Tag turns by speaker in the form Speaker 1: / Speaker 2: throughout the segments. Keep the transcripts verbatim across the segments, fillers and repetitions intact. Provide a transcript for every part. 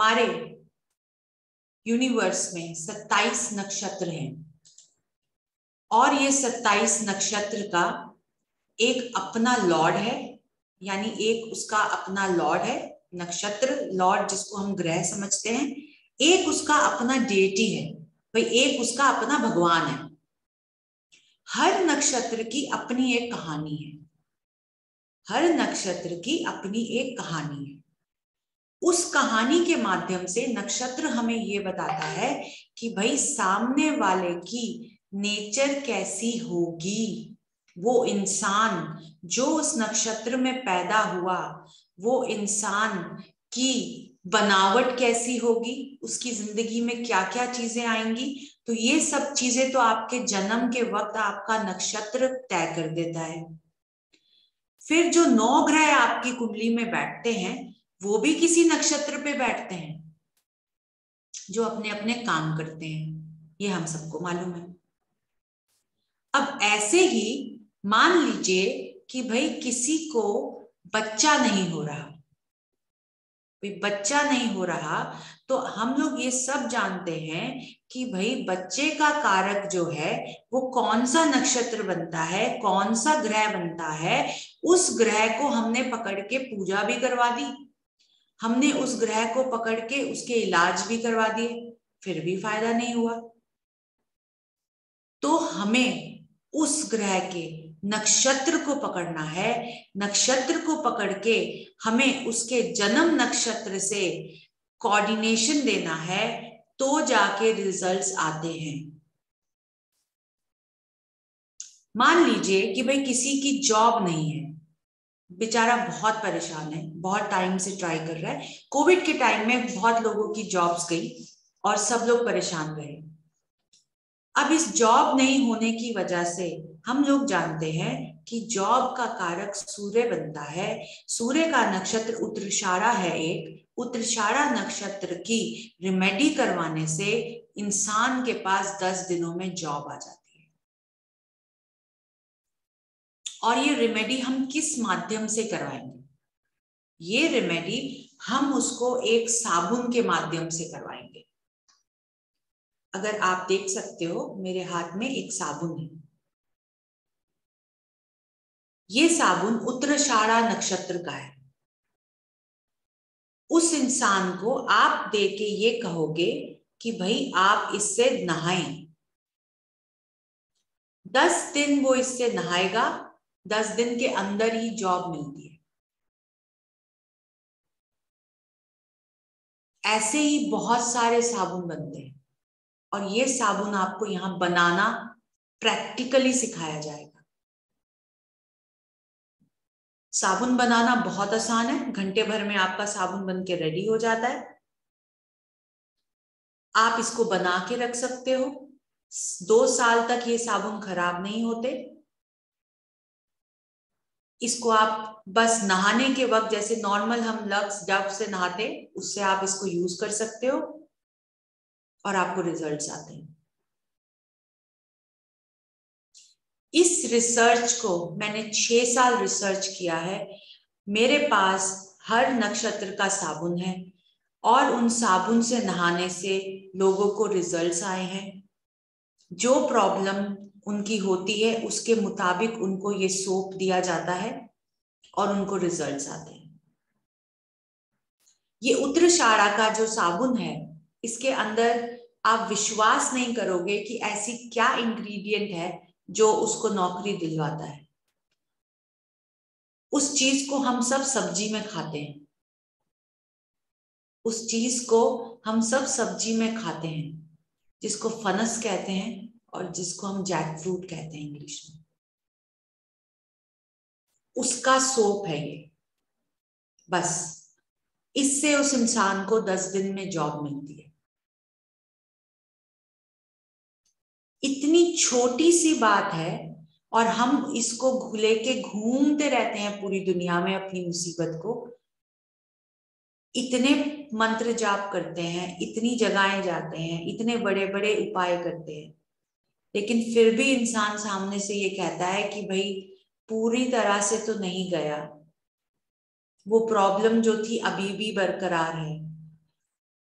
Speaker 1: हमारे यूनिवर्स में सत्ताईस नक्षत्र हैं और ये सत्ताईस नक्षत्र का एक अपना लॉर्ड है, यानी एक उसका अपना लॉर्ड है नक्षत्र, लॉर्ड जिसको हम ग्रह समझते हैं। एक उसका अपना डेटी है, भाई एक उसका अपना भगवान है। हर नक्षत्र की अपनी एक कहानी है, हर नक्षत्र की अपनी एक कहानी है। उस कहानी के माध्यम से नक्षत्र हमें ये बताता है कि भाई सामने वाले की नेचर कैसी होगी, वो इंसान जो उस नक्षत्र में पैदा हुआ, वो इंसान की बनावट कैसी होगी, उसकी जिंदगी में क्या क्या चीजें आएंगी। तो ये सब चीजें तो आपके जन्म के वक्त आपका नक्षत्र तय कर देता है। फिर जो नौ ग्रह आपकी कुंडली में बैठते हैं वो भी किसी नक्षत्र पे बैठते हैं जो अपने अपने काम करते हैं, ये हम सबको मालूम है। अब ऐसे ही मान लीजिए कि भाई किसी को बच्चा नहीं हो रहा, भाई बच्चा नहीं हो रहा, तो हम लोग ये सब जानते हैं कि भाई बच्चे का कारक जो है वो कौन सा नक्षत्र बनता है, कौन सा ग्रह बनता है। उस ग्रह को हमने पकड़ के पूजा भी करवा दी, हमने उस ग्रह को पकड़ के उसके इलाज भी करवा दिए, फिर भी फायदा नहीं हुआ। तो हमें उस ग्रह के नक्षत्र को पकड़ना है, नक्षत्र को पकड़ के हमें उसके जन्म नक्षत्र से कोऑर्डिनेशन देना है, तो जाके रिजल्ट्स आते हैं। मान लीजिए कि भाई किसी की जॉब नहीं है, बेचारा बहुत परेशान है, बहुत टाइम से ट्राई कर रहा है। कोविड के टाइम में बहुत लोगों की जॉब्स गई और सब लोग परेशान रहे। अब इस जॉब नहीं होने की वजह से हम लोग जानते हैं कि जॉब का कारक सूर्य बनता है। सूर्य का नक्षत्र उत्तराषाढ़ा है, एक उत्तराषाढ़ा नक्षत्र की रिमेडी करवाने से इंसान के पास दस दिनों में जॉब आ जाती है। और ये रेमेडी हम किस माध्यम से करवाएंगे? ये रेमेडी हम उसको एक साबुन के माध्यम से करवाएंगे। अगर आप देख सकते हो मेरे हाथ में एक साबुन है, ये साबुन उत्तराषाढ़ा नक्षत्र का है। उस इंसान को आप दे के ये कहोगे कि भाई आप इससे नहाएं, दस दिन वो इससे नहाएगा, दस दिन के अंदर ही जॉब मिलती है। ऐसे ही बहुत सारे साबुन बनते हैं और ये साबुन आपको यहां बनाना प्रैक्टिकली सिखाया जाएगा। साबुन बनाना बहुत आसान है, घंटे भर में आपका साबुन बन के रेडी हो जाता है। आप इसको बना के रख सकते हो, दो साल तक ये साबुन खराब नहीं होते। इसको आप बस नहाने के वक्त जैसे नॉर्मल हम लक्स डव से नहाते, उससे आप इसको यूज कर सकते हो और आपको रिजल्ट्स आते हैं। इस रिसर्च को मैंने छह साल रिसर्च किया है। मेरे पास हर नक्षत्र का साबुन है और उन साबुन से नहाने से लोगों को रिजल्ट्स आए हैं। जो प्रॉब्लम उनकी होती है उसके मुताबिक उनको ये सोप दिया जाता है और उनको रिजल्ट्स आते हैं। ये उत्तराषाढ़ा का जो साबुन है, इसके अंदर आप विश्वास नहीं करोगे कि ऐसी क्या इंग्रेडिएंट है जो उसको नौकरी दिलवाता है। उस चीज को हम सब सब्जी में खाते हैं, उस चीज को हम सब सब्जी में खाते हैं, जिसको फनस कहते हैं और जिसको हम जैक फ्रूट कहते हैं इंग्लिश में। उसका सोप है ये। बस इससे उस इंसान को दस दिन में जॉब मिलती है। इतनी छोटी सी बात है और हम इसको लेके घूमते रहते हैं पूरी दुनिया में अपनी मुसीबत को। इतने मंत्र जाप करते हैं, इतनी जगहें जाते हैं, इतने बड़े बड़े उपाय करते हैं, लेकिन फिर भी इंसान सामने से ये कहता है कि भाई पूरी तरह से तो नहीं गया, वो प्रॉब्लम जो थी अभी भी बरकरार है।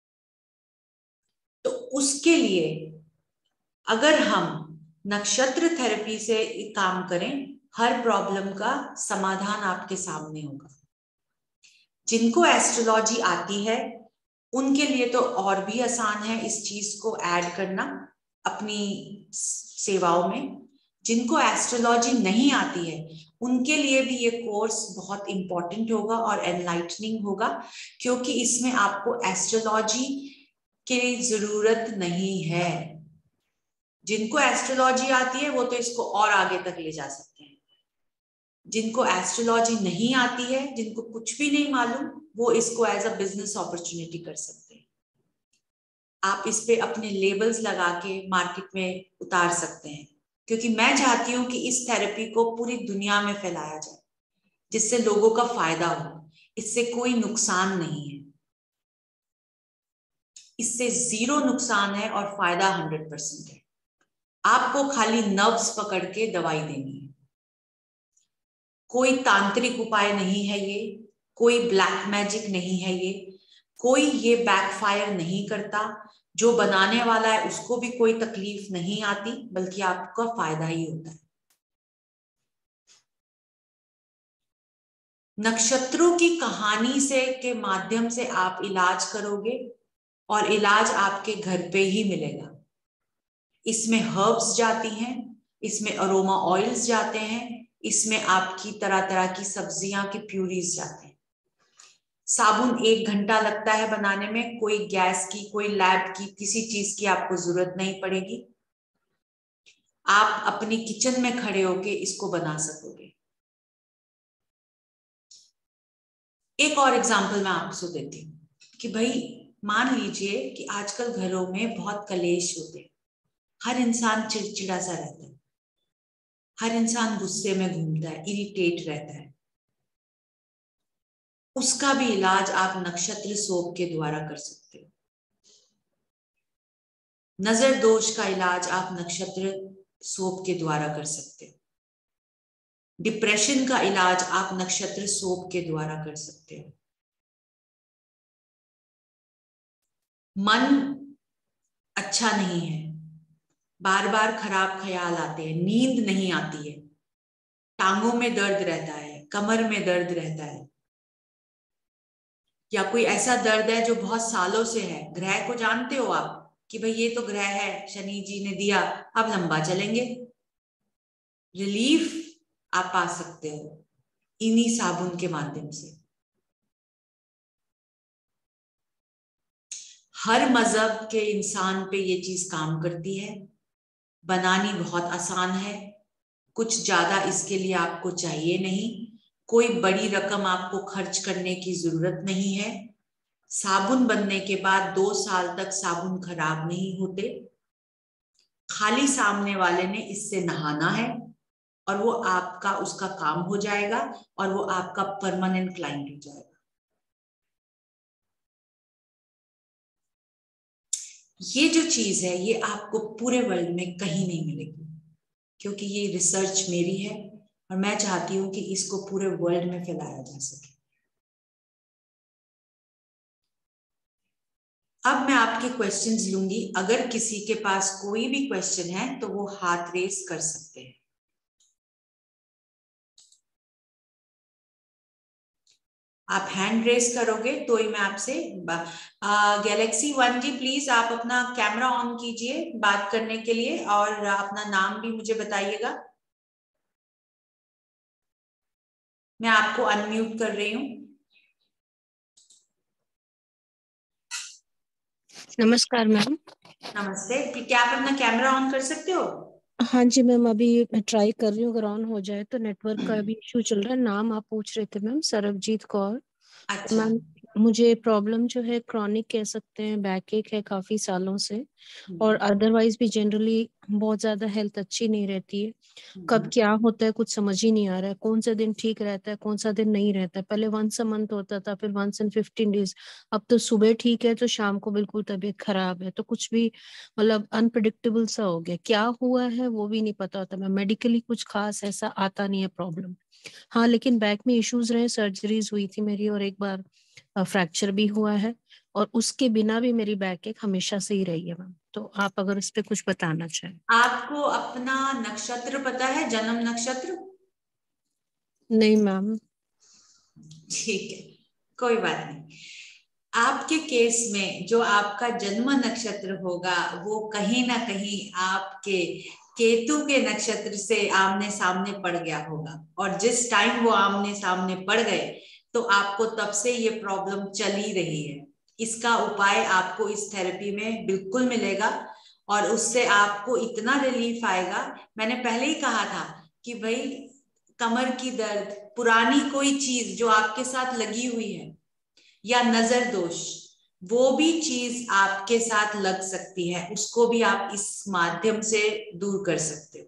Speaker 1: उसके लिए अगर हम नक्षत्र थेरेपी से काम करें, हर प्रॉब्लम का समाधान आपके सामने होगा। जिनको एस्ट्रोलॉजी आती है उनके लिए तो और भी आसान है इस चीज को ऐड करना अपनी सेवाओं में। जिनको एस्ट्रोलॉजी नहीं आती है उनके लिए भी ये कोर्स बहुत इंपॉर्टेंट होगा और एनलाइटनिंग होगा, क्योंकि इसमें आपको एस्ट्रोलॉजी की जरूरत नहीं है। जिनको एस्ट्रोलॉजी आती है वो तो इसको और आगे तक ले जा सकते हैं। जिनको एस्ट्रोलॉजी नहीं आती है, जिनको कुछ भी नहीं मालूम, वो इसको एज अ बिजनेस अपॉर्चुनिटी कर सकते हैं। आप इस पे अपने लेबल्स लगा के मार्केट में उतार सकते हैं, क्योंकि मैं चाहती हूं कि इस थेरेपी को पूरी दुनिया में फैलाया जाए, जिससे लोगों का फायदा हो। इससे कोई नुकसान नहीं है, इससे जीरो नुकसान है और फायदा हंड्रेड परसेंट है। आपको खाली नर्व्स पकड़ के दवाई देनी है। कोई तांत्रिक उपाय नहीं है ये, कोई ब्लैक मैजिक नहीं है ये, कोई ये बैकफायर नहीं करता। जो बनाने वाला है उसको भी कोई तकलीफ नहीं आती, बल्कि आपका फायदा ही होता है। नक्षत्रों की कहानी से के माध्यम से आप इलाज करोगे और इलाज आपके घर पे ही मिलेगा। इसमें हर्ब्स जाती हैं, इसमें अरोमा ऑयल्स जाते हैं, इसमें आपकी तरह तरह की सब्जियां के प्यूरीज जाते हैं। साबुन एक घंटा लगता है बनाने में, कोई गैस की, कोई लैब की, किसी चीज की आपको जरूरत नहीं पड़ेगी। आप अपनी किचन में खड़े होके इसको बना सकोगे। एक और एग्जांपल मैं आपको देती हूँ कि भाई मान लीजिए कि आजकल घरों में बहुत कलेश होते हैं, हर इंसान चिड़चिड़ा सा रहता है, हर इंसान गुस्से में घूमता है, इरिटेट रहता है। उसका भी इलाज आप नक्षत्र सोप के द्वारा कर सकते हो। नजर दोष का इलाज आप नक्षत्र सोप के द्वारा कर सकते हो। डिप्रेशन का इलाज आप नक्षत्र सोप के द्वारा कर सकते हो। मन अच्छा नहीं है, बार बार खराब ख्याल आते हैं, नींद नहीं आती है, टांगों में दर्द रहता है, कमर में दर्द रहता है, या कोई ऐसा दर्द है जो बहुत सालों से है। ग्रह को जानते हो आप कि भाई ये तो ग्रह है, शनि जी ने दिया, अब लंबा चलेंगे। रिलीफ आप पा सकते हो इन्हीं साबुन के माध्यम से। हर मजहब के इंसान पे ये चीज काम करती है, बनानी बहुत आसान है, कुछ ज्यादा इसके लिए आपको चाहिए नहीं, कोई बड़ी रकम आपको खर्च करने की जरूरत नहीं है। साबुन बनने के बाद दो साल तक साबुन खराब नहीं होते। खाली सामने वाले ने इससे नहाना है और वो आपका उसका काम हो जाएगा और वो आपका परमानेंट क्लाइंट हो जाएगा। ये जो चीज है ये आपको पूरे वर्ल्ड में कहीं नहीं मिलेगी, क्योंकि ये रिसर्च मेरी है और मैं चाहती हूं कि इसको पूरे वर्ल्ड में फैलाया जा सके। अब मैं आपके क्वेश्चंस लूंगी। अगर किसी के पास कोई भी क्वेश्चन है तो वो हाथ रेस कर सकते हैं। आप हैंड रेस करोगे तो ही मैं आपसे गैलेक्सी वन जी प्लीज आप अपना कैमरा ऑन कीजिए बात करने के लिए और अपना नाम भी मुझे बताइएगा। मैं आपको अनम्यूट कर रही हूँ।
Speaker 2: नमस्कार मैम।
Speaker 1: नमस्ते, क्या आप अपना कैमरा ऑन कर सकते हो?
Speaker 2: हाँ जी मैम, अभी ट्राई कर रही हूँ, अगर ऑन हो जाए तो। नेटवर्क का भी इशू चल रहा है। नाम आप पूछ रहे थे मैम, सरबजीत कौर।
Speaker 1: अच्छा।
Speaker 2: मैम मुझे प्रॉब्लम जो है क्रॉनिक कह सकते हैं, बैक एक है काफी सालों से, और अदरवाइज भी जनरली बहुत ज्यादा हेल्थ अच्छी नहीं रहती है। कब क्या होता है कुछ समझ ही नहीं आ रहा है, कौन सा दिन ठीक रहता है कौन सा दिन नहीं रहता है। पहले वंस अ मंथ होता था, फिर वंस इन फिफ्टीन डेज। अब तो सुबह ठीक है तो शाम को बिल्कुल तबीयत खराब है। तो कुछ भी मतलब अनप्रिडिक्टेबल सा हो गया, क्या हुआ है वो भी नहीं पता होता। मैं मेडिकली कुछ खास ऐसा आता नहीं है प्रॉब्लम। हाँ लेकिन बैक में इश्यूज रहे, सर्जरीज हुई थी मेरी और एक बार फ्रैक्चर भी हुआ है, और उसके बिना भी मेरी बैक एक हमेशा से ही रही है मैम। तो आप अगर इस पे कुछ बताना चाहें।
Speaker 1: आपको अपना नक्षत्र पता है, जन्म नक्षत्र?
Speaker 2: नहीं मैम।
Speaker 1: ठीक है, कोई बात नहीं। आपके केस में जो आपका जन्म नक्षत्र होगा वो कहीं ना कहीं आपके केतु के नक्षत्र से आमने सामने पड़ गया होगा, और जिस टाइम वो आमने सामने पड़ गए तो आपको तब से ये प्रॉब्लम चल ही रही है। इसका उपाय आपको इस थेरेपी में बिल्कुल मिलेगा और उससे आपको इतना रिलीफ आएगा। मैंने पहले ही कहा था कि भाई कमर की दर्द, पुरानी कोई चीज जो आपके साथ लगी हुई है, या नजर दोष, वो भी चीज आपके साथ लग सकती है, उसको भी आप इस माध्यम से दूर कर सकते हो।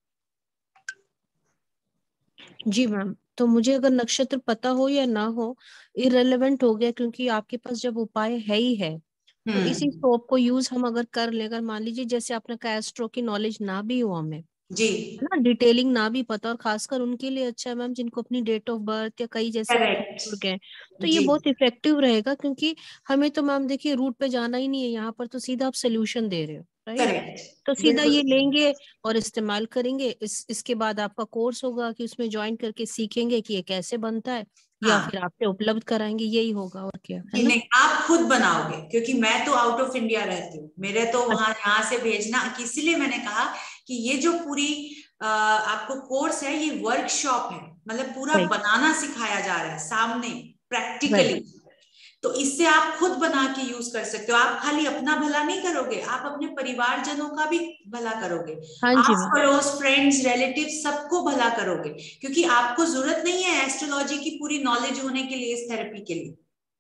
Speaker 2: जी मैम, तो मुझे अगर नक्षत्र पता हो या ना हो इररिलेवेंट हो गया, क्योंकि आपके पास जब उपाय है ही है तो इसी सोप को यूज हम अगर कर ले, अगर मान लीजिए जैसे आपने कहा एस्ट्रो की नॉलेज ना भी हो हमें,
Speaker 1: जी,
Speaker 2: ना डिटेलिंग ना भी पता, और खासकर उनके लिए अच्छा है मैम जिनको अपनी डेट ऑफ बर्थ या कई जैसे आप
Speaker 1: करेक्ट,
Speaker 2: जुड़ गए, तो ये
Speaker 1: जी,
Speaker 2: बहुत इफेक्टिव रहेगा। क्योंकि हमें तो मैम देखिए रूट पे जाना ही नहीं है, यहाँ पर तो सीधा आप सोल्यूशन दे रहे हो, राइट?
Speaker 1: करेक्ट,
Speaker 2: तो सीधा
Speaker 1: बिल्कुल,
Speaker 2: ये लेंगे और इस्तेमाल करेंगे। इस इसके बाद आपका कोर्स होगा कि उसमें ज्वाइन करके सीखेंगे कि ये कैसे बनता है, या
Speaker 1: हाँ
Speaker 2: फिर आपसे उपलब्ध कराएंगे, यही होगा और क्या, है
Speaker 1: जी।
Speaker 2: ना?
Speaker 1: नहीं, आप खुद बनाओगे, क्योंकि मैं तो आउट ऑफ इंडिया रहती हूँ, मेरे तो वहां
Speaker 2: अच्छा,
Speaker 1: यहाँ से भेजना, इसीलिए मैंने कहा कि ये जो पूरी आ, आपको कोर्स है ये वर्कशॉप है, मतलब पूरा
Speaker 2: राइट
Speaker 1: बनाना सिखाया जा रहा है सामने
Speaker 2: राइट।
Speaker 1: प्रैक्टिकली। तो इससे आप खुद बना के यूज कर सकते हो। आप खाली अपना भला नहीं करोगे, आप अपने परिवारजनों का भी भला करोगे,
Speaker 2: हाँ जी
Speaker 1: आस
Speaker 2: मैम।
Speaker 1: पड़ोस, फ्रेंड्स, रिलेटिव, सबको भला करोगे, क्योंकि आपको जरूरत नहीं है एस्ट्रोलॉजी की पूरी नॉलेज होने के लिए इस थेरेपी के लिए।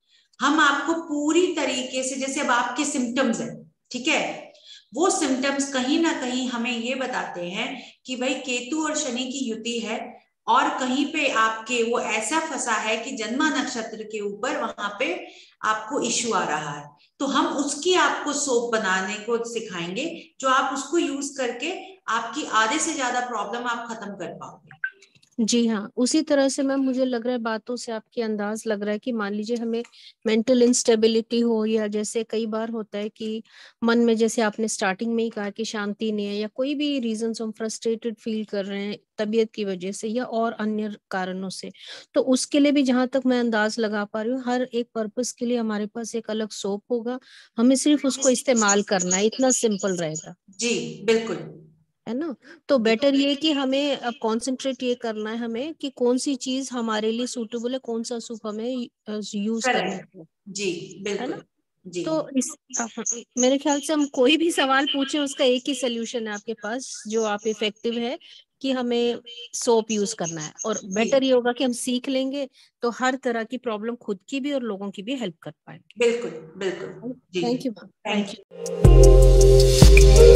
Speaker 1: हम आपको पूरी तरीके से, जैसे अब आपके सिम्टम्स है, ठीक है, वो सिम्टम्स कहीं ना कहीं हमें ये बताते हैं कि भाई केतु और शनि की युति है, और कहीं पे आपके वो ऐसा फंसा है कि जन्मा नक्षत्र के ऊपर वहां पे आपको इश्यू आ रहा है। तो हम उसकी आपको सोप बनाने को सिखाएंगे, जो आप उसको यूज करके आपकी आधे से ज्यादा प्रॉब्लम आप खत्म कर पाओगे।
Speaker 2: जी हाँ, उसी तरह से मैम मुझे लग रहा है, बातों से आपके अंदाज लग रहा है कि मान लीजिए हमें मेंटल इंस्टेबिलिटी हो, या जैसे कई बार होता है कि मन में, जैसे आपने स्टार्टिंग में ही कहा कि शांति नहीं है, या कोई भी रीजन हम फ्रस्ट्रेटेड फील कर रहे हैं तबीयत की वजह से या और अन्य कारणों से, तो उसके लिए भी जहां तक मैं अंदाज लगा पा रही हूँ, हर एक पर्पस के लिए हमारे पास एक अलग सोप होगा, हमें सिर्फ उसको इस्तेमाल करना है, इतना सिंपल रहेगा,
Speaker 1: जी बिल्कुल,
Speaker 2: है ना? तो बेटर ये कि हमें अब कंसंट्रेट ये करना है हमें कि कौन सी चीज हमारे लिए सूटेबल है, कौन सा सूप हमें यूज करना
Speaker 1: करेक्ट,
Speaker 2: है
Speaker 1: जी
Speaker 2: है ना?
Speaker 1: बिल्कुल, जी
Speaker 2: तो इस अ, मेरे ख्याल से हम कोई भी सवाल पूछे उसका एक ही सोल्यूशन है आपके पास, जो आप इफेक्टिव है, कि हमें सोप यूज करना है, और
Speaker 1: जी,
Speaker 2: बेटर ये होगा कि हम सीख लेंगे तो हर तरह की प्रॉब्लम खुद की भी और लोगों की भी हेल्प कर पाएंगे।
Speaker 1: बिल्कुल बिल्कुल, जी,
Speaker 2: thank you.
Speaker 1: Thank
Speaker 2: thank
Speaker 1: you.
Speaker 2: You.